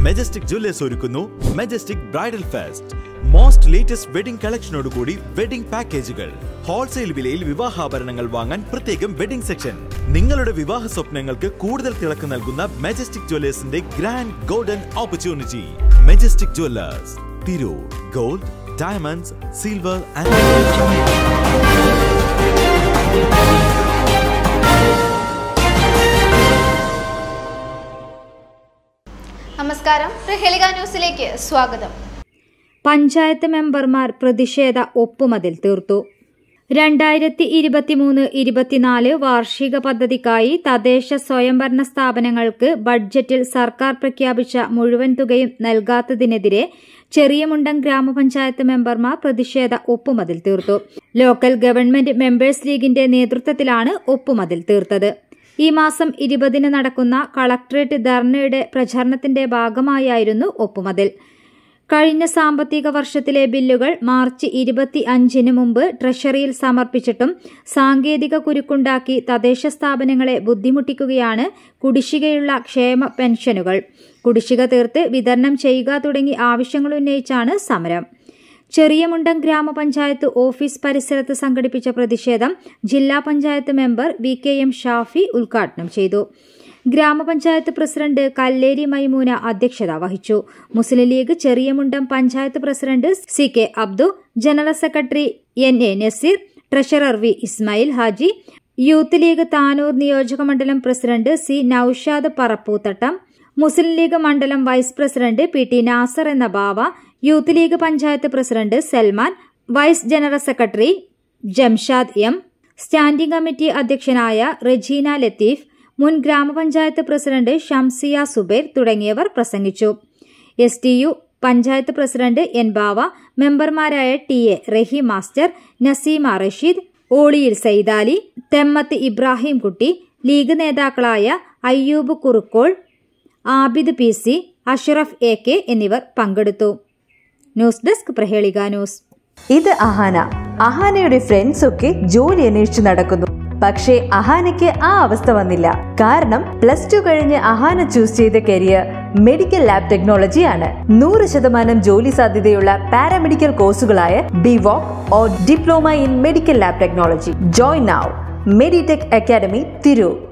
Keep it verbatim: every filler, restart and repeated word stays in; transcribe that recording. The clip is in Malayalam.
മെജസ്റ്റിക് ജ്വല്ലേഴ്സ് ഒരുക്കുന്നു Majestic bridal fest. Most latest wedding കളക്ഷനോടുകൂടി വെഡിംഗ് പാക്കേജുകൾ. ഹോൾസെയിൽ വിലയിൽ വിവാഹാഭരണങ്ങൾ വാങ്ങാൻ പ്രത്യേകം വെഡിംഗ് സെക്ഷൻ. നിങ്ങളുടെ വിവാഹ സ്വപ്നങ്ങൾക്ക് കൂടുതൽ തിളക്കം നൽകുന്ന മെജസ്റ്റിക് ജ്വല്ലേഴ്സിന്റെ grand golden opportunity. Majestic Jewellers, Tirur. Gold, diamonds, silver and നമസ്കാരം, പ്രഹേളിക ന്യൂസിലേക്ക് സ്വാഗതം. പഞ്ചായത്ത് മെമ്പർമാർ പ്രതിഷേധ ഒപ്പുമതിൽ തീർത്തു. രണ്ടായിരത്തി ഇരുപത്തിമൂന്ന് ഇരുപത്തിനാല് വാർഷിക പദ്ധതിക്കായി തദ്ദേശ സ്വയംഭരണ സ്ഥാപനങ്ങൾക്ക് ബഡ്ജറ്റിൽ സർക്കാർ പ്രഖ്യാപിച്ച മുഴുവൻ തുകയും നൽകാത്തതിനെതിരെ ചെറിയമുണ്ടം ഗ്രാമപഞ്ചായത്ത് മെമ്പർമാർ പ്രതിഷേധ ഒപ്പുമതിൽ തീർത്തു. ലോക്കൽ ഗവൺമെന്റ് മെമ്പേഴ്സ് ലീഗിന്റെ നേതൃത്വത്തിലാണ് ഒപ്പുമതിൽ തീർത്തത്. ഈ മാസം ഇരുപതിന് നടക്കുന്ന കളക്ടറേറ്റ് ധർണയുടെ പ്രചരണത്തിന്റെ ഭാഗമായായിരുന്നു ഒപ്പുമതിൽ. കഴിഞ്ഞ സാമ്പത്തിക വർഷത്തിലെ ബില്ലുകൾ മാർച്ച് ഇരുപത്തി അഞ്ചിന് മുമ്പ് ട്രഷറിയിൽ സമർപ്പിച്ചിട്ടും സാങ്കേതിക കുരുക്കുണ്ടാക്കി തദ്ദേശ സ്ഥാപനങ്ങളെ ബുദ്ധിമുട്ടിക്കുകയാണ് കുടിശ്ശികയുള്ള ക്ഷേമ പെൻഷനുകൾ. കുടിശ്ശിക തീർത്ത് വിതരണം ചെയ്യുക തുടങ്ങി ആവശ്യങ്ങളുന്നയിച്ചാണ് സമരം. ചെറിയമുണ്ടം ഗ്രാമപഞ്ചായത്ത് ഓഫീസ് പരിസരത്ത് സംഘടിപ്പിച്ച പ്രതിഷേധം ജില്ലാ panchayat member V K M Shafi ഉദ്ഘാടനം ചെയ്തു. ഗ്രാമപഞ്ചായത്ത് പ്രസിഡന്റ് കല്ലേരി മൈമൂന അധ്യക്ഷത വഹിച്ചു. Muslim League Cheriyamundam panchayat president C K Abdu, general secretary N A Naseer, treasurer V Ismail Haji, Youth League Tanur നിയോജക മണ്ഡലം president C Naushad Parappoothattam, Muslim League മണ്ഡലം vice president P T Nasar എന്ന Bava, Youth League panchayat president Salman, vice general secretary Jamshad M, standing committee അധ്യക്ഷനായ റജീന ലത്തീഫ്, മുൻ ഗ്രാമപഞ്ചായത്ത് പ്രസിഡന്റ് ഷംസിയ സുബൈർ തുടങ്ങിയവർ പ്രസംഗിച്ചു. S T U panchayat president N Bava, മെമ്പർമാരായ T A Raheem master, Naseema Rasheed, Oliyil Saidali, Themmath Ibrahim Kutty, League നേതാക്കളായ Ayyub Kurukkol, Abid P C, Ashraf A K എന്നിവർ പങ്കെടുത്തു. News desk Prahelika news. ഇത് അഹാന. അഹാനയുടെ ഫ്രണ്ട്സ് ഒക്കെ ജോലി അന്വേഷിച്ച് നടക്കുന്നു. പക്ഷേ അഹാനയ്ക്ക് ആ അവസ്ഥ വന്നില്ല. കാരണം പ്ലസ് ടു കഴിഞ്ഞ് അഹാന ചൂസ് ചെയ്ത കരിയർ മെഡിക്കൽ ലാബ് ടെക്നോളജി ആണ്. നൂറ് ശതമാനം ജോലി സാധ്യതയുള്ള പാരാമെഡിക്കൽ കോഴ്സുകളായ B voc or diploma in medical lab technology. Join now. Meditech academy, Tirur.